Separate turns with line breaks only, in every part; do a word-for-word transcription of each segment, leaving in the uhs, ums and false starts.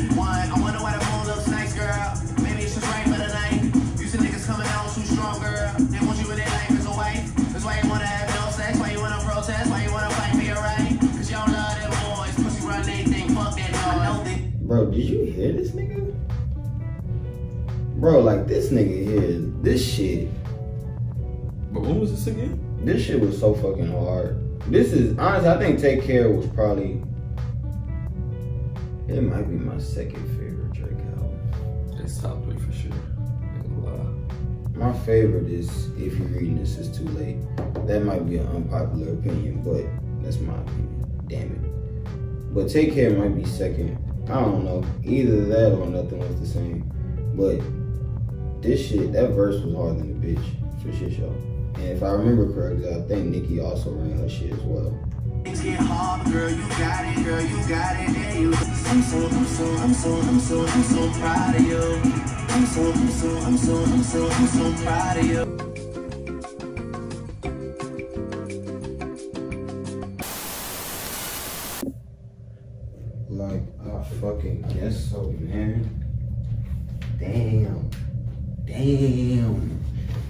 One, I wonder why the moon looks nice, girl. Maybe it's just right for the night. You see niggas coming out too strong, girl. They want you in their life as a wife. That's why you wanna have no sex, why you wanna protest, why you wanna fight for your right. Cause y'all love them boys, pussy run anything, fuck that noise. I know they.
Bro, did you hear this nigga? Bro, like this nigga here, this shit.
But when was this again?
This shit was so fucking hard. This is, honestly, I think Take Care was probably, it might be my second favorite Drake album.
It's top three for sure. Ain't gonna lie.
My favorite is If You're Reading This It's Too Late. That might be an unpopular opinion, but that's my opinion. Damn it. But Take Care might be second. I don't know. Either that or Nothing Was the Same. But this shit, that verse was harder than a bitch, for shit show. And if I remember correctly, I think Nicki also ran her shit as well.
Things get hard, girl, you got it, girl, you got it, there you go. I'm so, I'm so, I'm so, I'm so, I'm so proud of you. I'm so, I'm so, I'm so, I'm so, I'm so proud of you.
Like, I fucking guess so, man. Damn. Damn.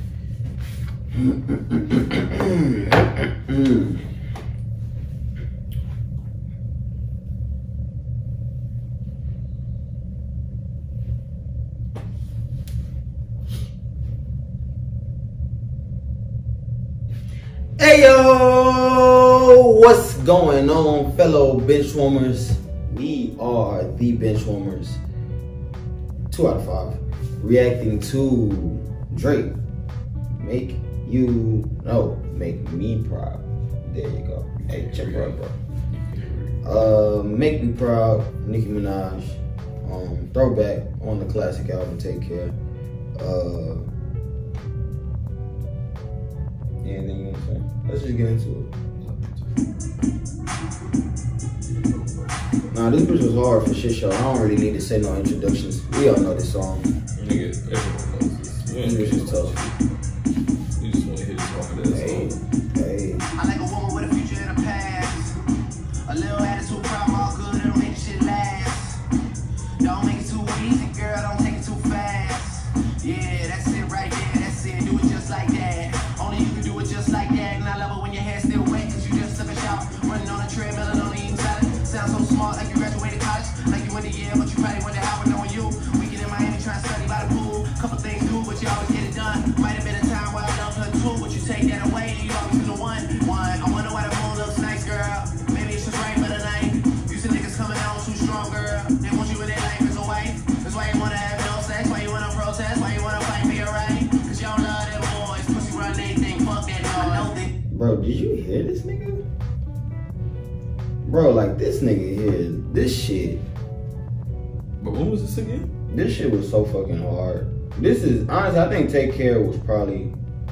Hey yo, what's going on, fellow benchwarmers? We are the benchwarmers. Two out of five. Reacting to Drake. Make you no, make me proud. There you go. Hey, check it out, bro. Uh, Make Me Proud, Nicki Minaj. Um, throwback on the classic album Take Care. Uh, anything you want to say? Let's just get into it. Nah, this bitch was hard for shit show. I don't really need to say no introductions. We all know this song.
Nigga, everyone knows this.
This bitch is tough.
You just want to hear this hard ass
Hey,
song.
hey.
I like a woman with a future and a past. A little attitude, problem all good, it'll make shit last. Don't make it too easy, girl, don't take it too fast. Yeah, that's it right there, that's it, do it just like that. Only you can do it just like that, and I love it when your hair's still wet, cause you just took a shower. Running on a treadmill and on the inside. Sound so smart, like you graduated college. Like you went to Yale, but you probably went to Howard knowing you. Weekend in Miami trying to study by the pool. Couple things do, but you always get it done. Might have been a time where I loved her too, but you take that away and you always been the one. One, I wonder why the moon looks nice, girl. Maybe it's just right for the night. You see niggas coming out too strong, girl. They want you in their life as a wife. That's why you wanna have no sex, why you wanna protest, why you wanna fight for your right. Cause y'all love them boys, pussy run anything, fuck that noise. I know they.
Bro, did you hear this nigga? Bro, like this nigga here, this shit.
But when was this again?
This shit was so fucking hard. This is, honestly, I think Take Care was probably,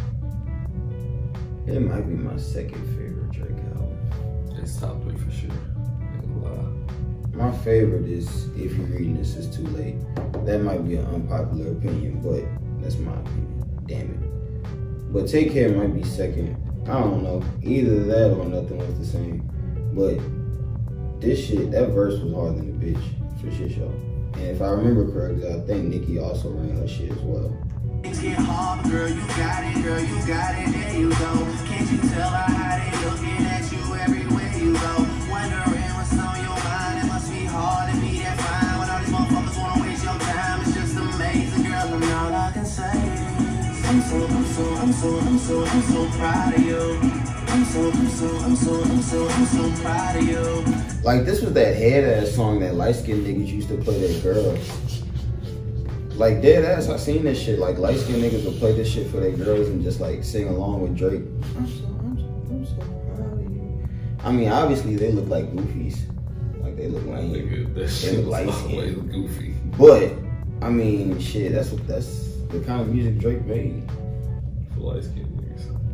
it might be my second favorite Drake album.
It's top three for sure. Ain't gonna lie.
My favorite is If You're Reading This It's Too Late. That might be an unpopular opinion, but that's my opinion. Damn it. But Take Care might be second. I don't know. Either that or Nothing Was the Same. But this shit, that verse was harder than a bitch, for shit show. And if I remember correctly, I think Nicki also ran her shit as well.
Things get hard, girl, you got it, girl, you got it, there you go. Can't you tell by how they looking at you everywhere you go? Wondering what's on your mind, it must be hard to be that fine. When all these motherfuckers wanna waste your time, it's just amazing, girl, and all I can say is I'm so, I'm so, I'm so, I'm so, I'm so proud of you. I'm so, I'm so, I'm so, I'm so, I'm so proud of you.
Like, this was that head ass song that light skinned niggas used to play their girls. Like, dead ass, I seen this shit. Like, light skinned niggas would play this shit for their girls and just like sing along with Drake. I'm so, I'm so, I'm so proud of you. I mean, obviously they look like goofies. Like, they look like,
Nigga, that shit
they look
was
light
always
skinned.
goofy.
But, I mean, shit, that's what, that's the kind of music Drake made.
For light skinned niggas.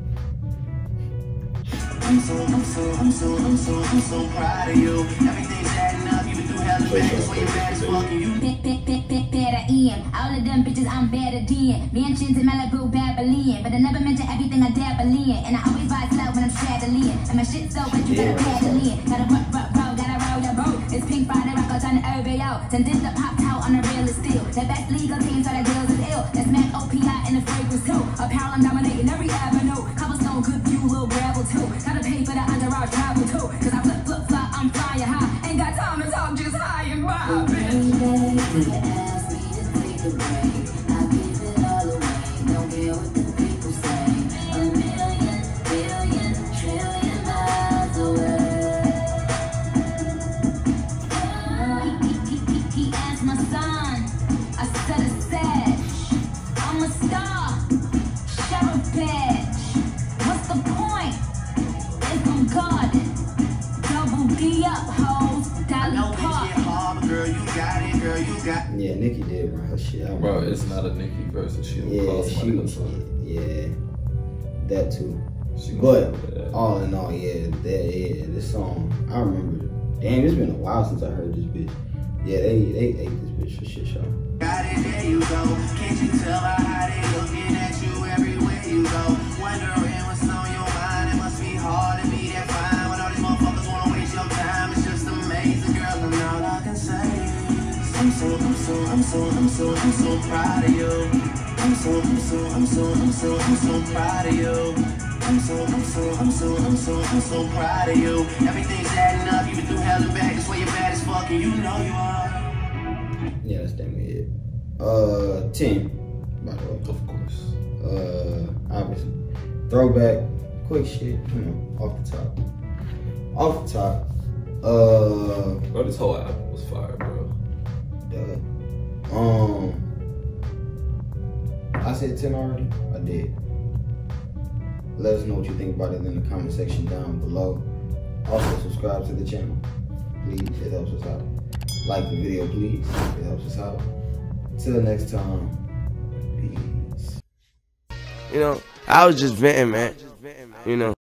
I'm so, I'm so, I'm so, I'm so, I'm so proud of you. Everything's adding up, you been through hell and back, that's why you're bad as fuck. You
Bit, bit, bit, bit, better in. All of them bitches I'm better than. Mansions in Malibu, Babylon. But I never mention everything I dabble in. And I always buy slow when I'm straddling. And my shit's so wet, you gotta paddle in. Gotta rock, rock, roll, gotta roll the boat. It's Pink Friday, rock, I'm trying to urban yo. out. Then did the pop out on the realest deal. The best legal team, so that deals is ill. That's Mac O P I and the fragrance too. Apparel, I'm dominating every avenue. Cobblestone, good view, little gravel too. Gotta pay for the entourage travel too. Cause I flip, flip, fly, I'm flying high. Ain't got time to talk, just high and by, bitch. Baby, you ask me to take a break. I give it all away. Don't care what the people say. A million, billion, trillion miles away. He, he, he, he asked my son. I said a sedge. I'm a star. Sheriff bitch. What's the point? If I'm guarded. Double D up, hoes. Dolly
No bitch
Parton.
get hard, but girl, you got it, girl, you got it.
Yeah, Nicki did run her shit. I
Bro,
remember.
it's not a Nicki verse that she'll
Yeah,
call somebody
she,
else on.
yeah, that too.
She
But
gonna do that.
all in all, yeah, that, yeah, this song, I remember. Damn, it's been a while since I heard this bitch. Yeah, they they ate this bitch for shit show.
Got it, there you go. Can't you tell by how they looking at you everywhere you go? Wondering what's on your mind. It must be hard to be that fine when all these motherfuckers wanna waste your time. It's just amazing, girl, and all I can say is I'm so, I'm so, I'm so, I'm so, I'm so proud of you. I'm so, I'm so, I'm so, I'm so, I'm so proud of you. I'm so, I'm so, I'm so, I'm so, I'm so proud of you. Everything's adding up, you've been through hell and back. That's why you're bad as fuck, and you know you are.
Yeah, that's damn it. Uh, ten, by the way.
Of course.
Uh, obviously. Throwback, quick shit, you know, off the top. Off the top. Uh,
Bro, this whole album was fire, bro.
duh. Um, I said ten already? I did. Let us know what you think about it in the comment section down below. Also, subscribe to the channel. Please, it helps us out. Like the video, please. It helps us out. Till next time, peace.
You know, I was just venting, man. You know.